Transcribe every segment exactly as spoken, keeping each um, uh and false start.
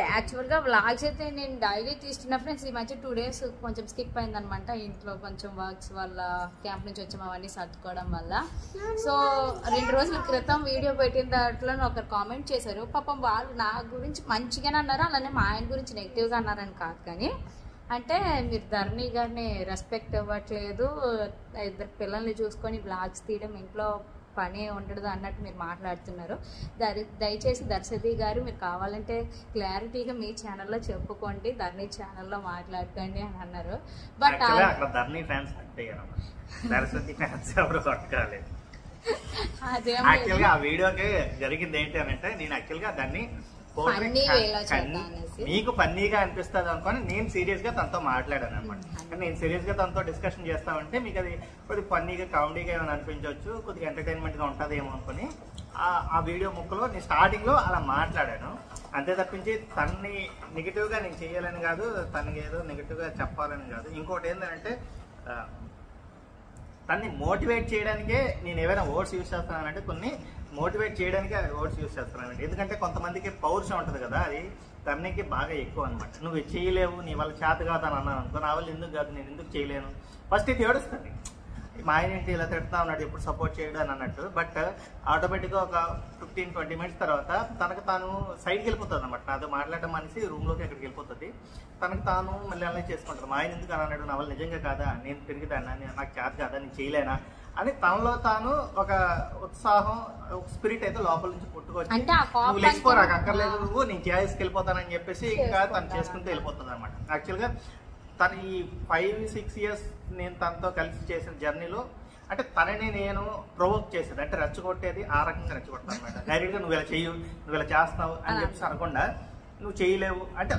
యాక్చువల్గా వ్లాగ్స్ అయితే నేను డైలీ తీస్తున్న ఫ్రెండ్స్. ఈ మధ్య టూ డేస్ కొంచెం స్కిప్ అయిందనమాట. ఇంట్లో కొంచెం వర్క్స్ వల్ల, క్యాంప్ నుంచి వచ్చాము, అవన్నీ సర్దుకోవడం వల్ల. సో రెండు రోజుల క్రితం వీడియో పెట్టిన దాంట్లో ఒకరు కామెంట్ చేశారు. పాపం వాళ్ళు నా గురించి మంచిగానే అన్నారు, అలానే మా ఆయన గురించి నెగిటివ్గా అన్నారని కాదు, కానీ అంటే మీరు ధరణి గారిని రెస్పెక్ట్ ఇవ్వట్లేదు, ఇద్దరు పిల్లల్ని చూసుకొని బ్లాగ్స్ తీయడం ఇంట్లో పని ఉండదు అన్నట్టు మీరు మాట్లాడుతున్నారు. దరి దయచేసి దర్శతి గారు మీరు కావాలంటే క్లారిటీగా మీ ఛానల్లో చెప్పుకోండి, ధరణి ఛానల్లో మాట్లాడుకోండి అని అన్నారు. బట్ ధరణి ఫ్యాన్స్ దర్శతి ఫ్యాన్స్ ఎవరు కొట్టుకోలేదు. అదే ఆ వీడియోకి జరిగింది ఏంటి అని అంటే, నేను యాక్చువల్గా దాన్ని మీకు ఫన్నీగా అనిపిస్తుంది అనుకోని నేను సీరియస్ గా తనతో మాట్లాడాను అనమాట. నేను సీరియస్ గా తనతో డిస్కషన్ చేస్తామంటే మీకు అది కొద్దిగా ఫన్నీగా కామెడీగా ఏమైనా అనిపించవచ్చు, కొద్దిగా ఎంటర్టైన్మెంట్ గా ఉంటుంది ఏమో అనుకుని ఆ వీడియో ముక్కలో నేను స్టార్టింగ్ లో అలా మాట్లాడాను. అంతే తప్పించి తన్ని నెగిటివ్ గా నేను చేయాలని కాదు, తనకి ఏదో నెగిటివ్ గా చెప్పాలని కాదు. ఇంకోటి ఏంటంటే తన్ని మోటివేట్ చేయడానికే నేను ఏవైనా వర్డ్స్ యూజ్ చేస్తున్నానంటే కొన్ని మోటివేట్ చేయడానికి అది వర్డ్స్ యూజ్ చేస్తున్నానండి. ఎందుకంటే కొంతమందికి పౌరుషం ఉంటుంది కదా, అది తనకి బాగా ఎక్కువ అనమాట. నువ్వు చేయలేవు, నీ వాళ్ళ చేత కాదు అని అన్నాను అనుకో, నా వాళ్ళు ఎందుకు కాదు, నేను ఎందుకు చేయలేను, ఫస్ట్ ఇది ఏడుస్తుంది. మా ఆయన ఏంటి ఇలా తిడతా ఉన్నాడు, ఎప్పుడు సపోర్ట్ చేయడం అని అన్నట్టు. బట్ ఆటోమేటిక్గా ఒక ఫిఫ్టీన్ ట్వంటీ మినిట్స్ తర్వాత తనకు తాను సైడ్కి వెళ్ళిపోతుంది అనమాట. నాతో మాట్లాడడం అనేసి రూమ్లోకి ఎక్కడికి వెళ్ళిపోతుంది. తనకు తాను మళ్ళీ అలా చేసుకుంటారు. మా ఆయన ఎందుకు అని అన్నాడు, నా వాళ్ళు నిజంగా కాదా, నేను పెరిగిదానా, నాకు చేత కాదా, నేను చేయలేనా అని తనలో తాను ఒక ఉత్సాహం, ఒక స్పిరిట్ అయితే లోపల నుంచి పుట్టుకొచ్చి నువ్వు లేచిపోరా అక్కర్లేదు, నువ్వు నేను చేసుకెళ్ళిపోతానని చెప్పేసి ఇంకా తను చేసుకుంటూ వెళ్ళిపోతుంది అనమాట. యాక్చువల్గా తను ఈ ఫైవ్ సిక్స్ ఇయర్స్ నేను తనతో కలిసి చేసిన జర్నీలో అంటే తనని నేను ప్రొవోక్ చేసేది, అంటే రెచ్చగొట్టేది ఆ రకంగా రెచ్చగొడతాను అనమాట. డైరెక్ట్గా నువ్వు ఇలా చెయ్యు, నువ్వు ఇలా చేస్తావు అని చెప్పేసి అనకుండా నువ్వు చేయలేవు అంటే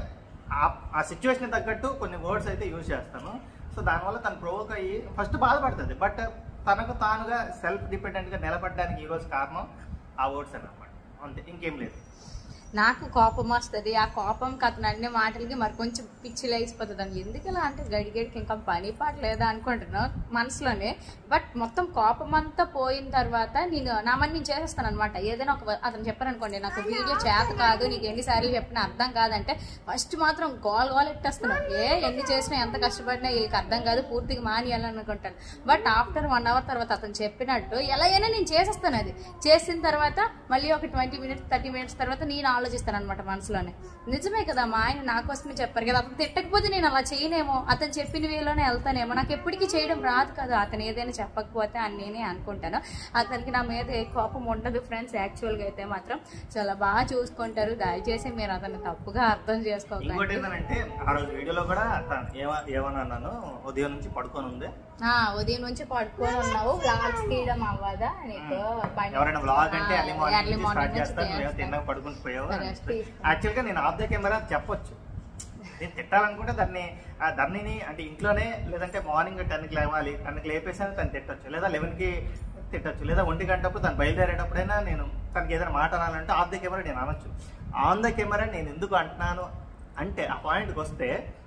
ఆ సిచ్యువేషన్ తగ్గట్టు కొన్ని వర్డ్స్ అయితే యూజ్ చేస్తాను. సో దానివల్ల తను ప్రొవోక్ అయ్యి ఫస్ట్ బాధపడుతుంది, బట్ తనకు తానుగా సెల్ఫ్ డిపెండెంట్గా నిలబడడానికి ఈరోజు కారణం ఆ వర్డ్స్ అన్నమాట. అంతే, ఇంకేం లేదు. నాకు కోపం వస్తుంది, ఆ కోపం అతను అన్ని మాటలకి మరి కొంచెం పిచ్చి లేచిపోతుంది అని. ఎందుకు ఇలా అంటే గడిగడికి ఇంకా పని పాట లేదా అనుకుంటున్నాను మనసులోనే. బట్ మొత్తం కోపం అంతా పోయిన తర్వాత నేను నా మని నేను చేసేస్తాను అనమాట. ఏదైనా ఒక అతను చెప్పాను అనుకోండి, నాకు వీడియో చేత కాదు, నీకు ఎన్నిసార్లు చెప్పినా అర్థం కాదంటే ఫస్ట్ మాత్రం గోల్ గోల్ ఎట్టేస్తున్నాను. ఏ ఎన్ని చేసినా ఎంత కష్టపడినా వీళ్ళకి అర్థం కాదు, పూర్తిగా మానేయాలని అనుకుంటాను. బట్ ఆఫ్టర్ వన్ అవర్ తర్వాత అతను చెప్పినట్టు ఎలా అయినా నేను చేసేస్తాను. అది చేసిన తర్వాత మళ్ళీ ఒక ట్వంటీ మినిట్స్ థర్టీ మినిట్స్ తర్వాత నేను ఆలోచిస్తాను అనమాట మనసులోనే. నిజమే కదా, మా ఆయన నా కోసమే చెప్పారు కదా, అతను తిట్టకపోతే నేను అలా చేయనేమో, అతను చెప్పిన వేలోనే వెళ్తానేమో, నాకు ఎప్పటికీ చేయడం రాదు కదా, అతను ఏదైనా చెప్పకపోతే అని నేనే అనుకుంటాను. అతనికి నా మీద ఏ కోపం ఉండదు ఫ్రెండ్స్. యాక్చువల్గా అయితే మాత్రం చాలా బాగా చూసుకుంటారు. దయచేసి మీరు అతను తప్పుగా అర్థం చేసుకోకండి. ఇంకోటి ఏంటంటే ఆ రోజు వీడియోలో కూడా ఏమన్నాను, ఉదయం నుంచి పడుకొని ఉంది, ఉదయం నుంచి పడుకొని ఉన్నావు, వ్లాగ్స్ తీయడం అవ్వదా నీకు, ఎవరైనా వ్లాగ్ అంటే ఎర్లీ మార్నింగ్ తిన్నాక పడుకుని పోయావు. యాక్చువల్గా నేను ఆఫ్ ద కెమెరా చెప్పొచ్చు, నేను తిట్టాలనుకుంటే దాన్ని ధరణిని అంటే ఇంట్లోనే, లేదంటే మార్నింగ్ టెన్కి లేవాలి, టెన్కి లేపేసాను తను తిట్టొచ్చు, లేదా లెవెన్కి తిట్టొచ్చు, లేదా ఒంటి గంటప్పుడు తను బయలుదేరేటప్పుడైనా నేను తనకి ఏదైనా మాట అనాలంటే ఆఫ్ ద కెమెరా నేను అనొచ్చు. ఆన్ ద కెమెరా నేను ఎందుకు అంటున్నాను అంటే ఆ పాయింట్కి వస్తే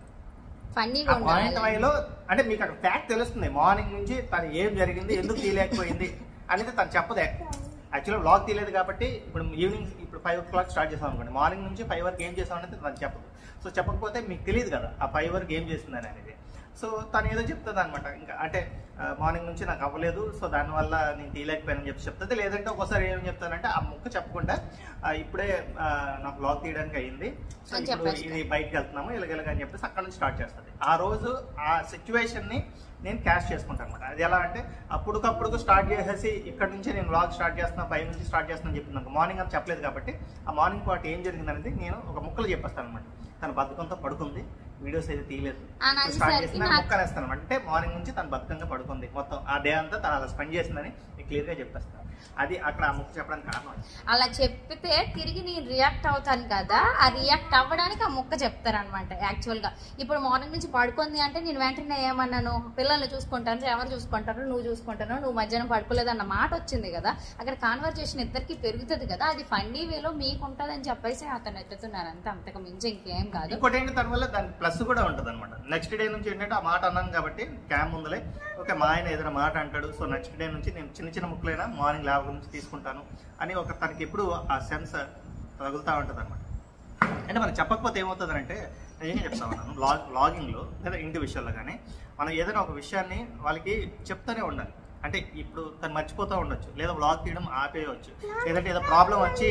పాయింట్ వైలో అంటే మీకు అక్కడ ఫ్యాక్ట్ తెలుస్తుంది. మార్నింగ్ నుంచి తను ఏం జరిగింది, ఎందుకు తీయలేకపోయింది అనేది తను చెప్పదే. యాక్చువల్గా వ్లాగ్ తీయలేదు కాబట్టి ఇప్పుడు ఈవినింగ్ ఇప్పుడు ఫైవ్ ఓ క్లాక్ స్టార్ట్ చేసాం అనుకోండి, మార్నింగ్ నుంచి ఫైవ్ వరకు ఏం చేసాం అనేది తను చెప్పదు. సో చెప్పకపోతే మీకు తెలియదు కదా ఆ ఫైవ్ వరకు ఏం చేస్తుందని అనేది. సో తను ఏదో చెప్తుంది అనమాట, ఇంకా అంటే మార్నింగ్ నుంచి నాకు అవ్వలేదు, సో దానివల్ల నేను తీయలేకపోయానని చెప్పి చెప్తుంది. లేదంటే ఒకసారి ఏం చెప్తానంటే ఆ ముక్క చెప్పకుండా ఇప్పుడే నాకు వ్లాగ్ తీయడానికి అయ్యింది, సో ఇప్పుడు ఇది బయటకు వెళ్తున్నాము ఇలాగెలాగ అని చెప్పేసి అక్కడ నుంచి స్టార్ట్ చేస్తుంది. ఆ రోజు ఆ సిచ్యువేషన్ని నేను క్యాష్ చేసుకుంటాను అనమాట. అది ఎలా అంటే అప్పుడుకప్పుడు స్టార్ట్ చేసేసి ఇక్కడ నుంచి నేను వ్లాగ్ స్టార్ట్ చేస్తున్నా, పై నుంచి స్టార్ట్ చేస్తున్నాను చెప్తున్నాను. మార్నింగ్ అంతా చెప్పలేదు కాబట్టి ఆ మార్నింగ్ పార్ట్ ఏం జరిగింది అనేది నేను ఒక ముక్కలు చెప్పేస్తాను అనమాట. తన బతుకంతో పడుకుంది, వీడియోస్ అయితే తీయలేదు, స్టార్ట్ చేసిన ముక్కలు వేస్తాను అనమాట. అంటే మార్నింగ్ నుంచి తను బతుకంగా పడుకుంది, మొత్తం ఆ డే అంతా తను అలా స్పెండ్ చేసిందని నేను క్లియర్గా చెప్పేస్తాను. అది అక్కడ ఆ ముక్క చెప్పడానికి కారణం. అలా చెప్పితే తిరిగి నేను రియాక్ట్ అవుతాను కదా, ఆ రియాక్ట్ అవ్వడానికి ఆ ముక్క చెప్తారనమాట. యాక్చువల్గా ఇప్పుడు మార్నింగ్ నుంచి పడుకుంది అంటే నేను వెంటనే ఏమన్నాను, పిల్లల్ని చూసుకుంటాను, ఎవరు చూసుకుంటారు, నువ్వు చూసుకుంటాను, నువ్వు మధ్యాహ్నం పడుకోలేదు అన్న మాట వచ్చింది కదా, అక్కడ కాన్వర్జేషన్ ఇద్దరికి పెరుగుతుంది కదా, అది ఫన్నీ వేలో మీకు ఉంటుందని చెప్పేసి అతను ఎత్తుతున్నారు అంతే, అంతకు మించి ఇంకేం కాదు. ఇంకోటి ఏంటి దాని వల్ల దాని ప్లస్ కూడా ఉంటుంది అనమాట. నెక్స్ట్ డే నుంచి ఏంటంటే ఆ మాట అన్నాను కాబట్టి క్యామ్ ముందులే ఓకే మా ఆయన ఏదైనా మాట అంటాడు, సో నెక్స్ట్ డే నుంచి నేను చిన్న చిన్న ముక్కలైనా మార్నింగ్ లేవ నుంచి తీసుకుంటాను అని ఒక తనకి ఎప్పుడు ఆ సెన్స్ తగులుతూ ఉంటుంది అనమాట. అంటే మనం చెప్పకపోతే ఏమవుతుంది అంటే ఏం చెప్తాం మనం బ్లాగ్ బ్లాగింగ్లో లేదా ఇంటి విషయాల్లో కానీ మనం ఏదైనా ఒక విషయాన్ని వాళ్ళకి చెప్తూనే ఉండాలి. అంటే ఇప్పుడు తను మర్చిపోతూ ఉండొచ్చు, లేదా బ్లాగ్ తీయడం ఆపేయవచ్చు, లేదంటే ఏదో ప్రాబ్లం వచ్చి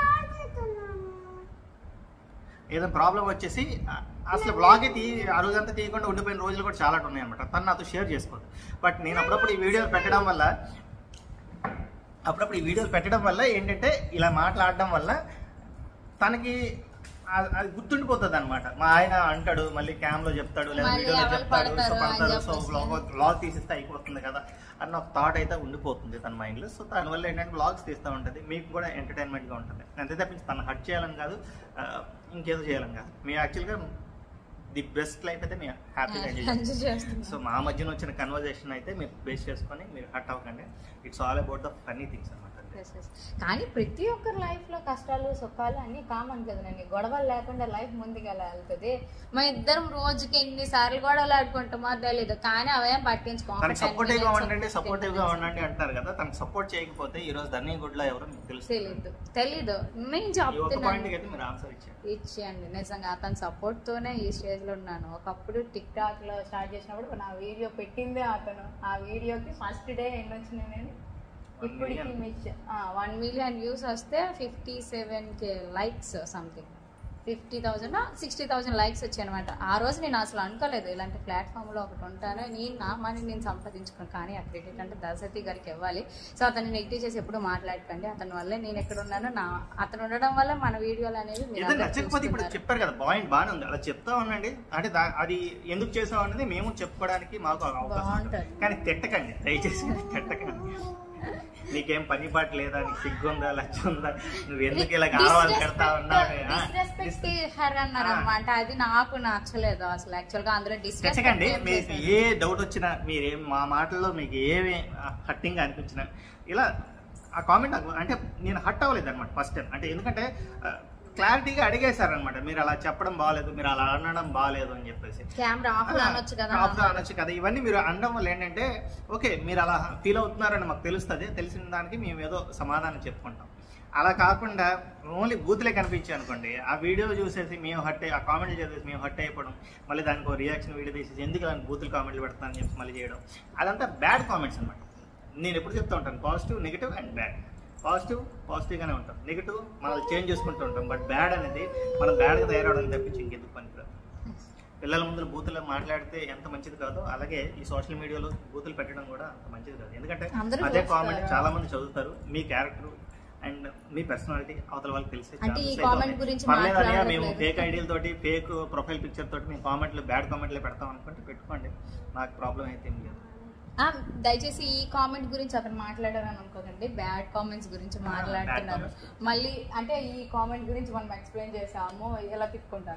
ఏదో ప్రాబ్లం వచ్చేసి అసలు బ్లాగే తీ ఆ రోజంతా తీయకుండా ఉండిపోయిన రోజులు కూడా చాలా ఉన్నాయి అనమాట. తను నాతో షేర్ చేసుకోదు. బట్ నేను అప్పుడప్పుడు ఈ వీడియోలు పెట్టడం వల్ల అప్పుడప్పుడు ఈ వీడియోలు పెట్టడం వల్ల ఏంటంటే ఇలా మాట్లాడడం వల్ల తనకి అది గుర్తుండిపోతుంది అనమాట. మా ఆయన అంటాడు, మళ్ళీ క్యామ్ లో చెప్తాడు, లేదా వీడియోలో చెప్తాడు, సో పడతారు, సో బ్లాగ్ బ్లాగ్ తీసిస్తే అయిపోతుంది కదా అన్న ఒక థాట్ అయితే ఉండిపోతుంది తన మైండ్ లో. సో దానివల్ల ఏంటంటే బ్లాగ్స్ తీస్తూ ఉంటుంది, మీకు కూడా ఎంటర్టైన్మెంట్ గా ఉంటుంది. అంతే తప్పించి తను హట్ చేయాలని కాదు, ఇంకేదో చేయాలని కాదు. మీ యాక్చువల్గా ది బెస్ట్ లైఫ్ అయితే మీరు హ్యాపీగా ఎంజాయ్ చేస్తారు. సో మా మధ్యన వచ్చిన కన్వర్జేషన్ అయితే మీరు బేస్ చేసుకొని మీరు హట్ అవ్వకండి. It's all about the funny things అనమాట. కానీ ప్రతి ఒక్కరి లైఫ్ లో కష్టాలు సుఖాలు అన్ని కామన్ కదండి. గొడవలు లేకుండా లైఫ్ ముందుకు ఎలా వెళ్తుంది? మా ఇద్దరం రోజుకి ఎన్ని సార్లు గొడవలు ఆడుకుంటామో తెలీదు, కానీ అవేం పట్టించుకోవాలి. సపోర్టివ్ గా ఉండండి సపోర్టివ్ గా ఉండండి అంటారు కదా, తనకు సపోర్ట్ చేయకపోతే ఈ రోజు ధర్నీ గుడ్లో ఎవరు మీకు తెలుసు తెలీదు తెలీదు నేను చెప్తున్నాను ఇచ్చేయండి. నిజంగా అతని సపోర్ట్ తోనే ఈ స్టేజ్ లో ఉన్నాను. ఒకప్పుడు టిక్ టాక్ లో స్టార్ట్ చేసినప్పుడు నా వీడియో పెట్టిందే అతను. ఆ వీడియోకి ఫస్ట్ డే ఎన్ని వచ్చినాయి నేను ఇప్పటికి వన్ మిలియన్ వ్యూస్ వస్తే fifty seven K likes something fifty thousand sixty thousand likes వచ్చాయి అనమాట. ఆ రోజు నేను అసలు అనుకోలేదు ఇలాంటి ప్లాట్ఫామ్లో ఒకటి ఉంటాను, నేను నా మనీ నేను సంపాదించుకున్నాను. కానీ ఆ క్రెడిట్ అంటే దశరథి గారికి ఇవ్వాలి. సో అతన్ని నెగిటివ్ చేసి ఎప్పుడు మాట్లాడకండి. అతని వల్లే నేను ఎక్కడ ఉన్నాను, నా అతను ఉండడం వల్ల మన వీడియోలు అనేవి ఇప్పుడు చెప్పారు కదా. పాయింట్ బాగానే ఉంది, అలా చెప్తా ఉండండి. అంటే అది ఎందుకు చేసాం అనేది మేము చెప్పుకోవడానికి మాకు బాగుంటుంది. కానీ తిట్టకండి, దయచేసి తిట్టకండి. నీకేం పని పాట లేదా, నీకు సిగ్గు ఉందా, లక్ష ఉందా, నువ్వు ఎందుకు ఇలా కావాలి కడతా ఉన్నావు అన్నమాట. అది నాకు నచ్చలేదు అసలు. యాక్చువల్ గా అందులో డిస్కషన్ మీకు ఏ డౌట్ వచ్చినా, మీరేం మా మాటల్లో మీకు ఏమి హట్టింగ్ అనిపించినా ఇలా ఆ కామెంట్ అంటే నేను హట్ అవ్వలేదు అనమాట ఫస్ట్ టైం. అంటే ఎందుకంటే క్లారిటీగా అడిగేశారనమాట, మీరు అలా చెప్పడం బాగాలేదు, మీరు అలా అనడం బాగాలేదు అని చెప్పేసి. ఆఫ్ అనొచ్చు కదా. ఇవన్నీ మీరు అనడం వల్ల ఏంటంటే ఓకే మీరు అలా ఫీల్ అవుతున్నారని మాకు తెలుస్తుంది, తెలిసిన దానికి మేము ఏదో సమాధానం చెప్పుకుంటాం. అలా కాకుండా ఓన్లీ బూతులే కనిపించాయి అనుకోండి, ఆ వీడియో చూసేసి మేము హట్ ఆ కామెంట్లు చేసేసి మేము హట్ అయిపోవడం, మళ్ళీ దానికి ఒక రియాక్షన్ వీడియో తీసేసి ఎందుకు దానికి బూతులు కామెంట్లు పెడతానని చెప్పి మళ్ళీ చేయడం, అదంతా బ్యాడ్ కామెంట్స్ అనమాట. నేను ఎప్పుడు చెప్తూ ఉంటాను positive, negative and bad. Positive పాజిటివ్గానే ఉంటాం, నెగిటివ్ మనం చేంజ్ చేసుకుంటూ ఉంటాం. బట్ బ్యాడ్ అనేది మనం బ్యాడ్గా తయారవడం తప్పించి ఇంకెందుకు పనికిరాదు. పిల్లల ముందు బూతులు మాట్లాడితే ఎంత మంచిది కాదో, అలాగే ఈ సోషల్ మీడియాలో బూతులు పెట్టడం కూడా అంత మంచిది కాదు. ఎందుకంటే అదే కామెంట్ చాలా మంది చదువుతారు, మీ క్యారెక్టర్ అండ్ మీ పర్సనాలిటీ అవతల వాళ్ళకి తెలిసే పర్లేదనే మేము ఫేక్ ఐడియాల తోటి ఫేక్ ప్రొఫైల్ పిక్చర్ తోటి మేము కామెంట్లు బ్యాడ్ కామెంట్లే పెడతాం అనుకుంటే పెట్టుకోండి, నాకు ప్రాబ్లం అయితే ఏం లేదు. దయచేసి ఈ కామెంట్ గురించి అతను మాట్లాడారని అనుకోకండి, బ్యాడ్ కామెంట్స్ గురించి మాట్లాడుతున్నారు. మళ్ళీ అంటే ఈ కామెంట్ గురించి మనం ఎక్స్ప్లెయిన్ చేసాము, ఎలా తిప్పుకుంటాను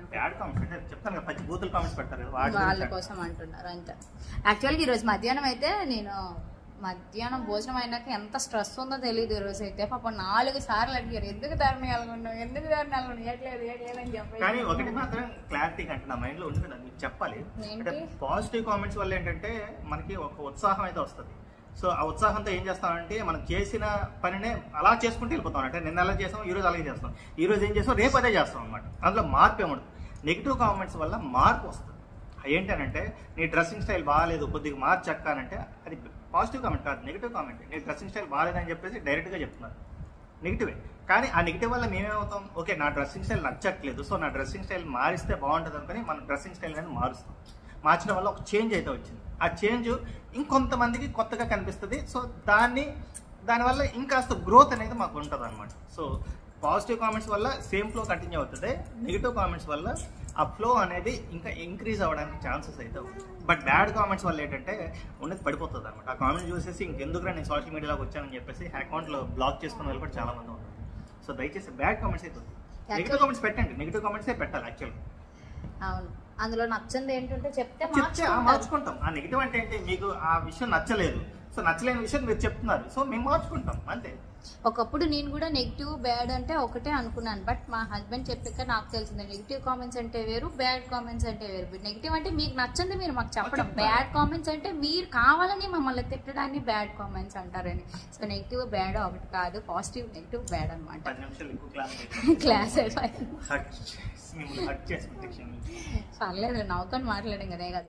వాళ్ళ కోసం అంటున్నారు అంతే. యాక్చువల్గా ఈరోజు మధ్యాహ్నం అయితే నేను మధ్యాహ్నం భోజనం అయినాక ఎంత స్ట్రెస్ ఉందో తెలియదు. ఈ రోజు అయితే పాపం నాలుగు సార్లు అడిగారు, ఎందుకు ధరని వెళ్ళకుండా ఎందుకు ధరని వెళ్ళకుండా ఏట్లేదు ఏట్లేదని చెప్పి. కానీ ఒకటి మాత్రం క్లారిటీ అంటే నా మైండ్ లో ఉంటుంది, మీకు చెప్పాలి. పాజిటివ్ కామెంట్స్ వల్ల ఏంటంటే మనకి ఒక ఉత్సాహం అయితే వస్తుంది. సో ఆ ఉత్సాహంతో ఏం చేస్తామంటే మనం చేసిన పనినే అలా చేసుకుంటూ వెళ్ళిపోతాం. అంటే నిన్న అలా చేస్తాం, ఈ రోజు అలాగే చేస్తాం, ఈ రోజు ఏం చేస్తాం రేపు అదే చేస్తాం అనమాట. అందులో మార్పు ఏముండదు. నెగిటివ్ కామెంట్స్ వల్ల మార్పు వస్తుంది. ఏంటనంటే నీ డ్రెస్సింగ్ స్టైల్ బాగాలేదు, కొద్దిగా మార్చక్కానంటే అది పాజిటివ్ కామెంట్ కాదు, నెగిటివ్ కామెంట్. నీ డ్రెస్సింగ్ స్టైల్ బాగాలేదని చెప్పేసి డైరెక్ట్గా చెప్తున్నారు, నెగిటివే. కానీ ఆ నెగిటివ్ వల్ల మేమేమవుతాం, ఓకే నా డ్రెస్సింగ్ స్టైల్ నచ్చట్లేదు, సో నా డ్రెస్సింగ్ స్టైల్ మారిస్తే బాగుంటుంది అనుకుని మన డ్రెస్సింగ్ స్టైల్ అనేది మారుస్తాం. మార్చడం వల్ల ఒక చేంజ్ అయితే వచ్చింది. ఆ చేంజ్ ఇంకొంతమందికి కొత్తగా కనిపిస్తుంది. సో దాన్ని దానివల్ల ఇంకాస్త గ్రోత్ అనేది మాకు ఉంటుంది అనమాట. సో పాజిటివ్ కామెంట్స్ వల్ల సేమ్ ఫ్లో కంటిన్యూ అవుతుంది, నెగిటివ్ కామెంట్స్ వల్ల ఆ ఫ్లో అనేది ఇంకా ఇంక్రీజ్ అవ్వడానికి ఛాన్సెస్ అయితే ఉంది. బట్ బ్యాడ్ కామెంట్స్ వల్ల ఏంటంటే ఉన్నది పడిపోతుంది అనమాట. ఆ కామెంట్ చూసేసి ఇంకెందుకురా నేను సోషల్ మీడియాలోకి వచ్చానని చెప్పేసి అకౌంట్లో బ్లాక్ చేసుకున్న వాళ్ళు కూడా చాలా మంది ఉన్నారు. సో దయచేసి బ్యాడ్ కామెంట్స్ అయితే నెగిటివ్ కామెంట్స్ పెట్టండి, నెగిటివ్ కామెంట్సే పెట్టాలి యాక్చువల్గా. అవును, అందులో నచ్చంది ఏంటంటే చెప్తే మార్చుకుంటాం. ఆ నెగిటివ్ అంటే ఏంటి, మీకు ఆ విషయం నచ్చలేదు, సో నచ్చలేని విషయం మీరు చెప్తున్నారు, సో మేము మార్చుకుంటాం అంతే. ఒకప్పుడు నేను కూడా నెగిటివ్ బ్యాడ్ అంటే ఒకటే అనుకున్నాను, బట్ మా హస్బెండ్ చెప్పాక నాకు తెలిసింది నెగిటివ్ కామెంట్స్ అంటే వేరు, బ్యాడ్ కామెంట్స్ అంటే వేరు. నెగిటివ్ అంటే మీకు నచ్చంది మీరు మాకు చెప్పడం, బ్యాడ్ కామెంట్స్ అంటే మీరు కావాలని మమ్మల్ని తిట్టడాన్ని బ్యాడ్ కామెంట్స్ అంటారని. సో నెగిటివ్ బ్యాడ్ ఒకటి కాదు, పాజిటివ్ నెగిటివ్ బ్యాడ్ అనమాట. క్లాస్ అయిపోయింది. పర్లేదు, నవ్వుకొని మాట్లాడాం కదా.